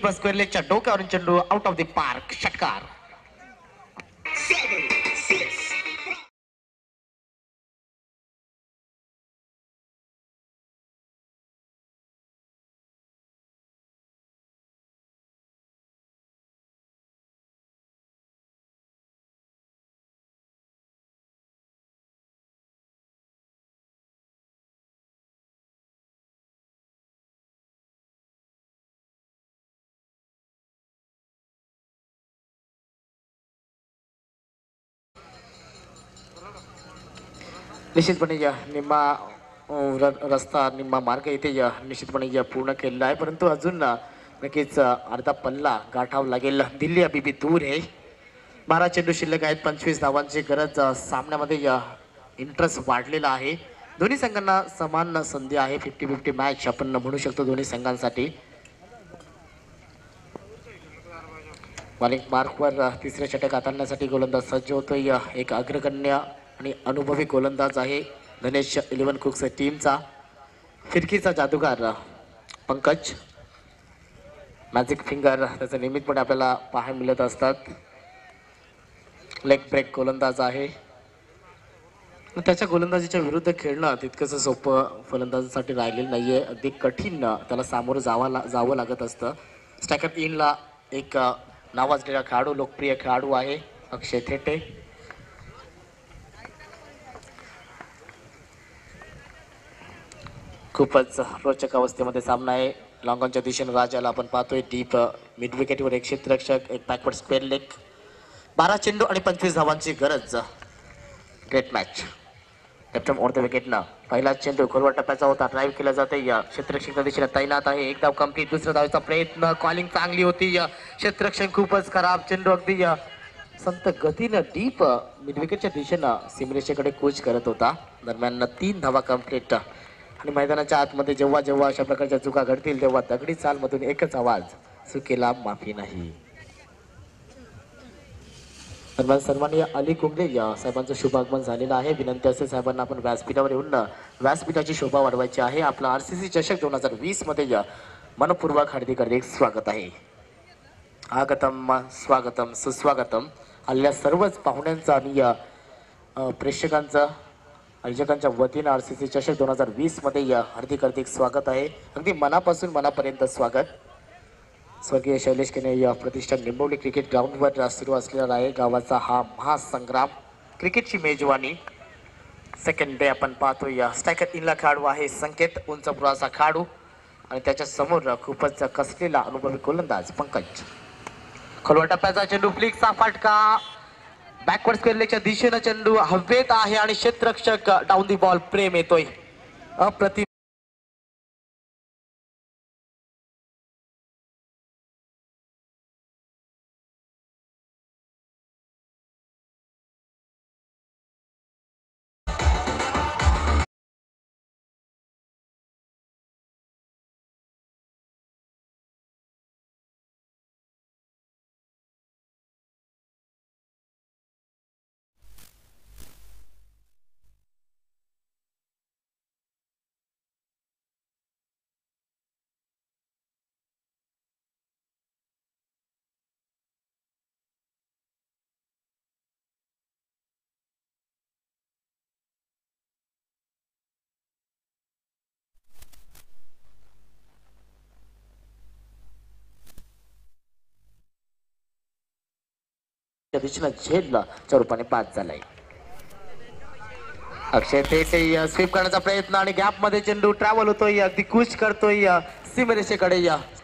Goalkeeper square लेगच्या डोक्यावरून चेंडू out of the park, षटकार. निश्चितपणे या निम्मा रस्ता निम्मा मार्ग इथे या निश्चितपणे या पूर्ण केलेला आहे, परंतु अजून नक्कीच अर्धा पल्ला गाठावा लागेल. दिल्ली अबीबी दूर आहे. 12 चेंडू शिल्लक आहेत. 25 धावांची गरज. सामन्यामध्ये या इंटरेस्ट वाढलेला आहे. दोन्ही संघांना समान संधी आहे. 50-50 मॅच आपण म्हणू शकतो दोन्ही संघांसाठी. मालिक मार्कवर तिसरे षटक हाताळण्यासाठी गोलंदाज सज्ज होतोय. एक अग्रगण्य आणि अनुभवी गोलंदाज आहे गणेश 11 कुक्स टीमचा. फिरकीचा जादूगार पंकज, मॅजिक फिंगर त्याचं नियमितपणे आपल्याला पाहायला मिळत असतात. लेग ब्रेक गोलंदाज आहे. त्याच्या गोलंदाजीच्या विरुद्ध खेळणं तितकंसं सोपं फलंदाजासाठी राहिलेलं नाहीये. अगदी कठीण त्याला सामोरं जावं लागत असतं. स्ट्रायकर इनला एक नावाजलेला खेळाडू, लोकप्रिय खेळाडू आहे अक्षय थेटे. खूपच रोचक अवस्थेमध्ये सामना आहे. लॉंगॉनच्या दिशेने राजाला आपण पाहतोय. डीप मिड विकेटवर एक क्षेत्ररक्षक, एक बॅकवर्ड स्क्वेअर लेग. 12 चेंडू आणि 25 धावांची गरज. Great match. Captain on the विकेटनं पहिला चेंडू खोलवर टप्प्याचा होता. ड्राईव्ह केला जाते. या क्षेत्ररक्षकाच्या दिशेने तैनात आहे. एक धाव कंप्लीट. दुसऱ्या धावेचा प्रयत्न. कॉलिंग चांगली होती. क्षेत्ररक्षण खूपच खराब. चेंडू अगदी संत गतीनं डीप मिड विकेटच्या दिशेनं सीमरेषेकडे कूच करत होता. दरम्यान 3 धावा कंप्लीट. आणि मैदानाच्या आतमध्ये जेव्हा जेव्हा अशा प्रकारच्या चुका घडतील तेव्हा दगडी चालमधून एकच आवाज, चुकीला माफी नाही. दरम्यान सन्माननीय अली कुंबळे साहेबांचं शुभागमन झालेलं आहे. विनंती असेल साहेबांना आपण व्यासपीठावर येऊन व्यासपीठाची शोभा वाढवायची आहे. आपला RCC चषक 2020 मध्ये मनपूर्वक हार्दिक स्वागत आहे. आगतम स्वागतम सुस्वागतम. आलेल्या सर्वच पाहुण्यांचं आणि प्रेक्षकांचं आयोजकांच्या वतीनं RCC चषक 2020 मध्ये हार्दिक स्वागत आहे. अगदी मनापासून मनापर्यंत स्वागत. स्वर्गीय शैलेश केने प्रतिष्ठान निंबवली क्रिकेट ग्राउंडवर सुरू असलेला आहे गावाचा हा महासंग्राम. क्रिकेटची मेजवानी सेकंड डे आपण पाहतोय. स्ट्रायकर इनला खेळाडू आहे संकेत, उंच पुराचा खेळाडू आणि त्याच्या समोर खूपच कसलेला अनुभवी गोलंदाज पंकज. खोलवर टप्प्याचा चेंडू, फ्लिकचा फटका. बॅकवर्ड स्क्वेअर लेगच्या दिशेनं चेंडू हवेत आहे आणि क्षेत्ररक्षक डाऊन दी बॉल प्रेम येतोय. अप्रतिम. दिशेनं झेडला स्वरूपाने बाद झालाय. अक्षय थेटे स्वीप करण्याचा प्रयत्न आणि गॅप मध्ये चेंडू ट्रॅव्हल होतोय. अगदी कूच करतोय सीमरेषेकडे.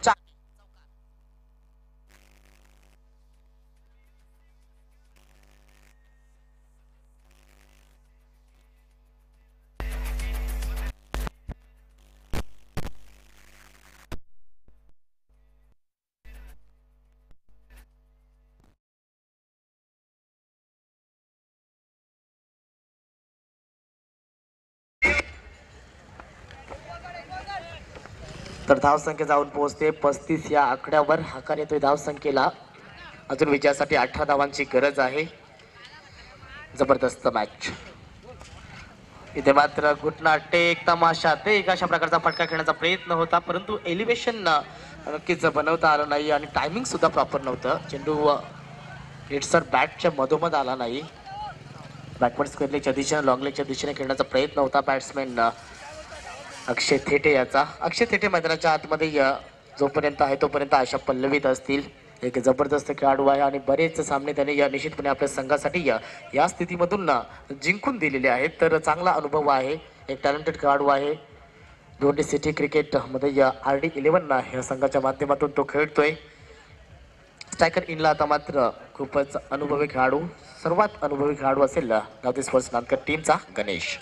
तर धावसंख्या जाऊन पोहोचते 35 या आकड्यावर. हकार येतोय धावसंख्येला. अजून विजयासाठी 18 धावांची गरज आहे. जबरदस्त मॅच. इथे मात्र घुटना टेक तमाशा ते एक अशा प्रकारचा फटका खेळण्याचा प्रयत्न होता, परंतु एलिव्हेशन नक्कीच बनवता आलं नाही आणि टायमिंग सुद्धा प्रॉपर नव्हतं. चेंडू हिटसर बॅटच्या मधोमध आला नाही. बॅकवर्ड स्क्वेअर लेगच्या दिशेने लॉंग लेगच्या दिशेने खेळण्याचा प्रयत्न होता बॅट्समॅन अक्षय थेटे याचा. अक्षय थेटे मैदानाच्या आतमध्ये जोपर्यंत आहे तोपर्यंत आशा पल्लवीत असतील. एक जबरदस्त खेळाडू आहे आणि बरेच सामने त्याने निश्चितपणे आपल्या संघासाठी या स्थितीमधून जिंकून दिलेले आहेत. तर चांगला अनुभव आहे, एक टॅलेंटेड खेळाडू आहे. दोंडी सिटी क्रिकेटमध्ये RD11 या संघाच्या माध्यमातून तो खेळतोय. स्ट्रायकर इनला आता मात्र खूपच अनुभवी खेळाडू, सर्वात अनुभवी खेळाडू असेल गावती स्पोर्ट्स नांदकर टीमचा गणेश.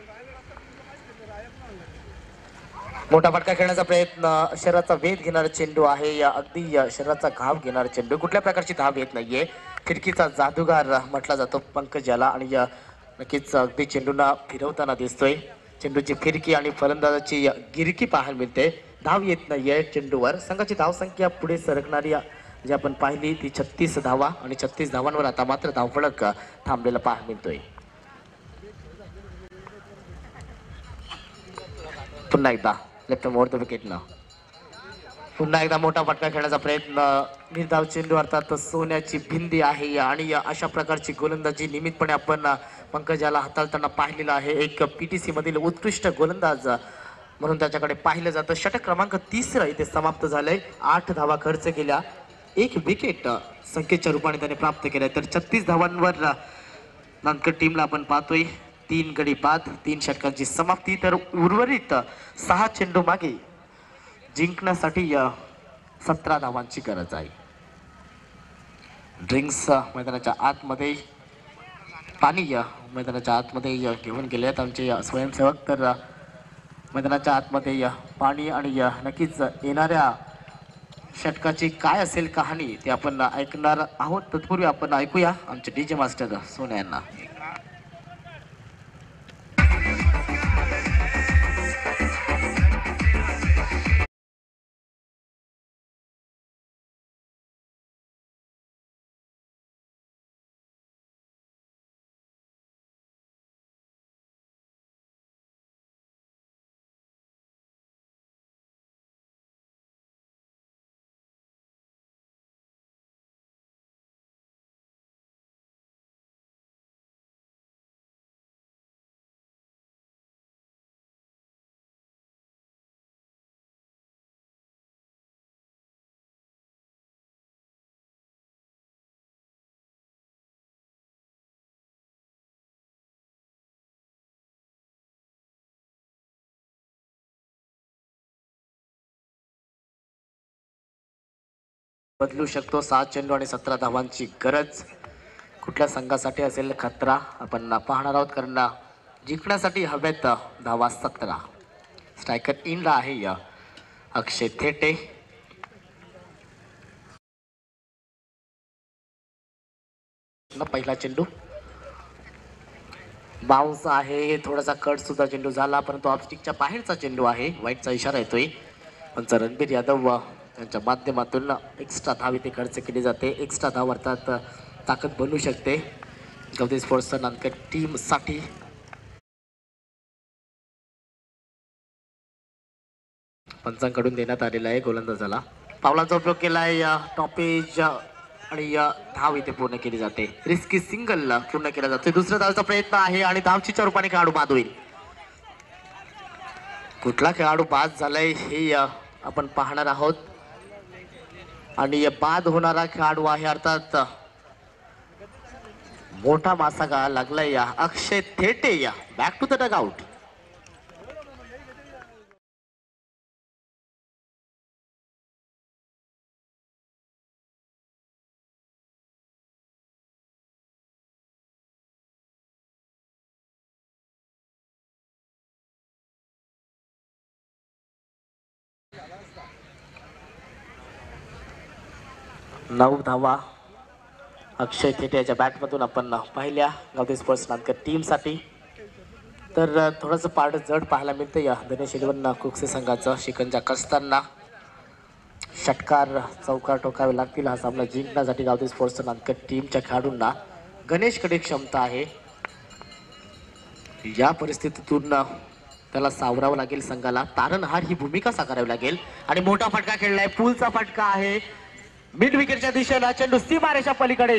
मोठा फटका खेळण्याचा प्रयत्न, शरीराचा वेध घेणारा चेंडू आहे, अगदी शरीराचा घाव घेणारा चेंडू. कुठल्या प्रकारची धाव येत नाहीये. खिडकीचा जादूगार म्हटला जातो पंकज याला आणि नक्कीच अगदी चेंडूना फिरवताना दिसतोय. चेंडूची फिरकी आणि फलंदाजाची गिरकी पाहायला मिळते. धाव येत नाहीये चेंडूवर. संघाची धावसंख्या पुढे सरकणारी जी आपण पाहिली ती 36 धावा आणि 36 धावांवर आता मात्र धावफलक थांबलेला पाहायला मिळतोय. पुन्हा एकदा लेफ्ट मोर द विकेटनं पुन्हा एकदा मोठा फटका खेळण्याचा प्रयत्न. निर्धाव चेंडू अर्थात सोन्याची भिंडी आहे आणि अशा प्रकारची गोलंदाजी नियमितपणे आपण पंकजाला हाताळताना पाहिलेलं आहे. एक PTC मधील उत्कृष्ट गोलंदाज म्हणून त्याच्याकडे पाहिलं जातं. षटक क्रमांक 30 इथे समाप्त झालंय. 8 धावा खर्च केल्या, 1 विकेट संख्येच्या रूपाने त्याने प्राप्त केलाय. तर 36 धावांवर नांदकर टीमला आपण पाहतोय. 3 गडी बाद, 3 षटकांची समाप्ती. तर उर्वरित 6 चेंडू मागे जिंकण्यासाठी 17 धावांची गरज आहे. ड्रिंक्स मैदानाच्या आतमध्ये, पाणी मैदानाच्या आतमध्ये घेऊन गेले आहेत आमचे स्वयंसेवक. तर मैदानाच्या आतमध्ये पाणी आणि नक्कीच येणाऱ्या षटकाची काय असेल कहाणी ते आपण ऐकणार आहोत. तत्पूर्वी आपण ऐकूया आमचे DJ मास्टर सोन्या यांना. बदलू शकतो. 7 चेंडू आणि 17 धावांची गरज. कुठल्या संघासाठी असेल खतरा आपण पाहणार आहोत, कारण जिंकण्यासाठी हवेत धावा 17. स्ट्रायकर इनला आहे अक्षय थेटे. पहिला चेंडू बाउन्स आहे, थोडासा कट सुद्धा चेंडू झाला, परंतु ऑफस्टिकच्या बाहेरचा चेंडू आहे. वाईटचा इशारा येतोय. पंच रणबीर यादव त्यांच्या माध्यमातून एक्स्ट्रा धाव इथे खर्च केली जाते. एक्स्ट्रा धाव अर्थात ताकद बनू शकते गावती स्पोर्ट्स नांदकर टीमसाठी. पंचांकडून देण्यात आलेला आहे गोलंदाजाला. पावलांचा उपयोग केलाय. टॉपेज आणि धाव इथे पूर्ण केली जाते. रिस्की सिंगल पूर्ण केला जातो. दुसऱ्या धावचा प्रयत्न आहे आणि धावचीच्या रूपाने खेळाडू बाद होईल. कुठला खेळाडू बाद झालाय हे आपण पाहणार आहोत आणि बाद होणारा खेळाडू आहे अर्थात मोठा मासा का लागलाय Akshay Thete. Back to the dugout. नऊ धावा अक्षय थेटे याच्या बॅटमधून आपण पाहिल्या गावती स्पोर्ट्स नांदकर टीमसाठी. तर थोडंसं पारड जड पाहायला मिळतं या दिनेश 11 कुकसे संघाचं. शिकंजा कसताना षटकार चौकार ठोकावे लागतील हा सामना जिंकण्यासाठी गावती स्पोर्ट्स नांदकर टीमच्या खेळाडूंना. गणेशकडे क्षमता आहे. या परिस्थितीतून त्याला सावरावं लागेल संघाला. तारणहार ही भूमिका साकारावी लागेल आणि मोठा फटका खेळलाय. पूलचा फटका आहे मिड विकेटच्या दिशेला. चेंडू सीमारेषा पलीकडे.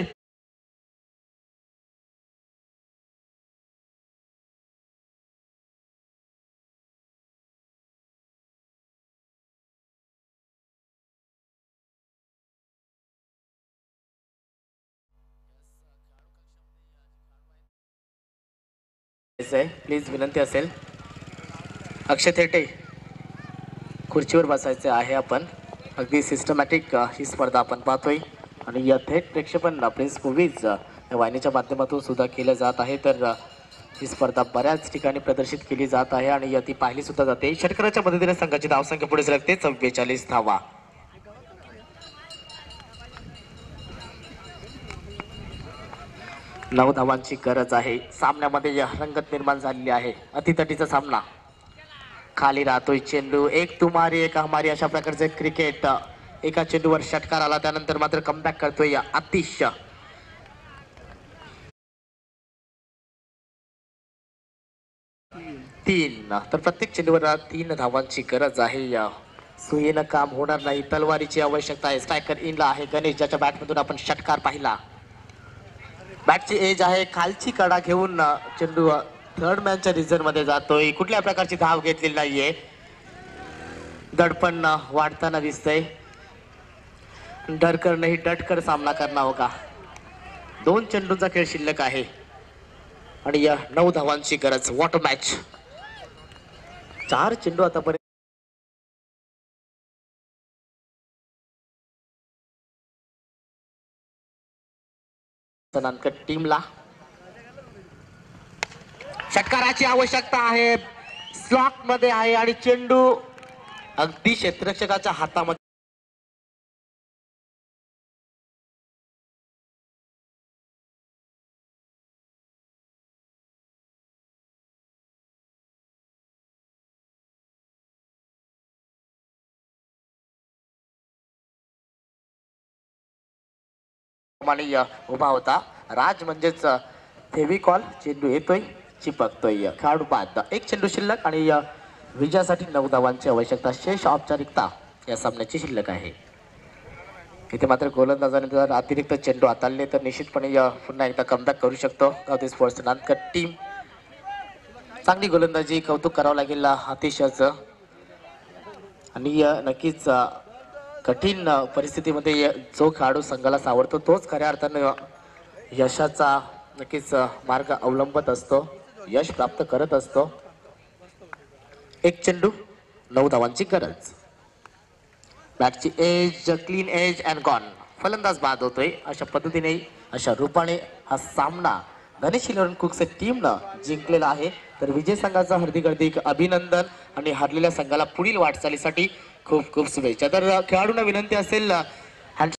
प्लीज विनंती असेल. अक्षय थेटे खुर्चीवर बसायचे आहे. आपण अगदी सिस्टमॅटिक ही स्पर्धा आपण पाहतोय आणि या थेट प्रेक्षेपण प्रिन्स मूवीज या वाहिनीच्या माध्यमातून सुद्धा केलं जात आहे. तर ही स्पर्धा बऱ्याच ठिकाणी प्रदर्शित केली जात आहे आणि ती पाहिली सुद्धा जाते. षटकाराच्या मदतीने संघाची धावसंख्या पुढे सरकते 44 धावा. नऊ धावांची गरज आहे. सामन्यामध्ये रंगत निर्माण झालेली आहे. अतितटीचा सामना. खाली राहतोय चेंडू. एक तुमारी एक हमारी अशा प्रकारचे क्रिकेट. एका चेंडूवर षटकार आला त्यानंतर मात्र कमबॅक करतोय आतिश. 3 तर प्रत्येक चेंडूवर 3 धावांची गरज आहे. सुईनं काम होणार नाही. तलवारीची आवश्यकता आहे. स्ट्रायकर इनला आहे गणेश, ज्याच्या बॅटमधून आपण षटकार पाहिला. बॅटची एज आहे. खालची कडा घेऊन चेंडू थर्ड मॅनच्या रिझन मध्ये जातोय. कुठल्या प्रकारची धाव घेतलेली नाहीये. दडपण वाढताना दिसतंय. डरकर नाही डटकर सामना करना होगा. 2 चेंडूंचा खेळ शिल्लक आहे आणि या 9 धावांची गरज. Water match. 4 चेंडू आतापर्यंत टीमला षटकाराची आवश्यकता आहे. स्लॉट मध्ये आहे आणि चेंडू अगदी क्षेत्ररक्षकाच्या हातामध्ये. उभा होता राज म्हणजेच फेविकॉल. चेंडू येतोय चिपकतोय. खेळाडू बाद. 1 चेंडू शिल्लक आणि विजयासाठी 9 धावांची आवश्यकता. शेष औपचारिकता या सामन्याची शिल्लक आहे. इथे मात्र गोलंदाजाने जर अतिरिक्त चेंडू हाताळले तर निश्चितपणे पुन्हा एकदा कमबॅक करू शकतो गावठी स्पोर्ट्स नांदकर टीम. चांगली गोलंदाजी. कौतुक करावं लागेल आतिशचं. आणि नक्कीच कठीण परिस्थितीमध्ये जो खेळाडू संघाला सावरतो तोच खऱ्या अर्थानं यशाचा नक्कीच मार्ग अवलंबत असतो. यश प्राप्त करत असतो. 1 चेंडू 9 धावांची गरज. बॅटची edge clean edge and gone. फलंदाज बाद होतोय. अशा पद्धतीने अशा रूपाने हा सामना गणेश इलेव्हन कुक्स टीमनं जिंकलेला आहे. तर विजय संघाचा हार्दिक अभिनंदन आणि हरलेल्या संघाला पुढील वाटचालीसाठी खूप खूप शुभेच्छा. तर खेळाडूंना विनंती असेल